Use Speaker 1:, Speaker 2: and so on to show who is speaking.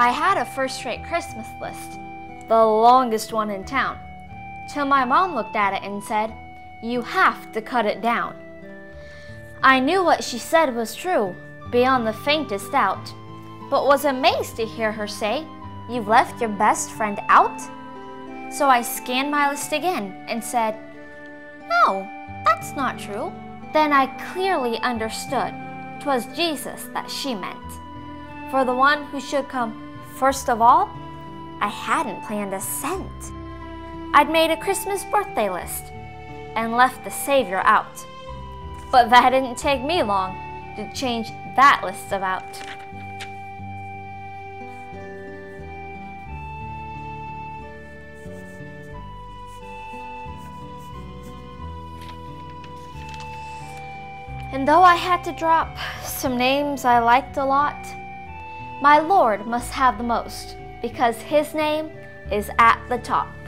Speaker 1: I had a first-rate Christmas list, the longest one in town, till my mom looked at it and said, "You have to cut it down." I knew what she said was true, beyond the faintest doubt, but was amazed to hear her say, "You've left your best friend out?" So I scanned my list again and said, "No, that's not true." Then I clearly understood 'twas Jesus that she meant. For the one who should come first of all, I hadn't planned a cent. I'd made a Christmas birthday list and left the Savior out. But that didn't take me long to change that list about. And though I had to drop some names I liked a lot, my Lord must have the most, because His name is at the top.